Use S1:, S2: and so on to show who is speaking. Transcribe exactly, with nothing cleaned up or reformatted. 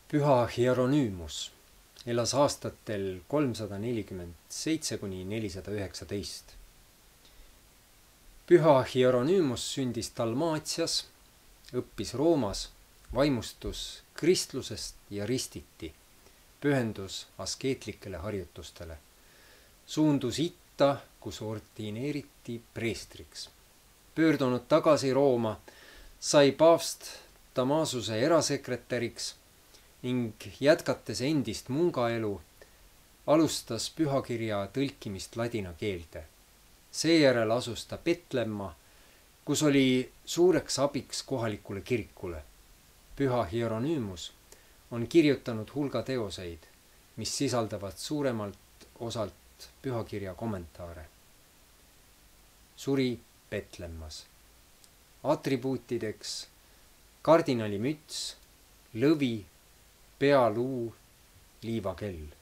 S1: Püha Hieronüümus elas aastatel kolmsada nelikümmend seitse kuni nelisada üheksateist. Püha Hieronüümus sündis Dalmaatias, õppis Roomas, vaimustus kristlusest ja ristiti, pühendus askeetlikele harjutustele. Suundus itta, kus ordineeriti preestriks. Pöördunud tagasi Rooma, sai paavst Damasuse erasekretäriks ning jätkates endist mungaelu, alustas pühakirja tõlkimist ladina keelde. Seejärel asus ta Petlemma, kus oli suureks abiks kohalikule kirikule. Püha Hieronüümus on kirjutanud hulga teoseid, mis sisaldavad suuremalt osalt pühakirja kommentaare. Suri Petlemmas. Atribuutideks kardinalimüts, lõvi, pealuu, liivakell.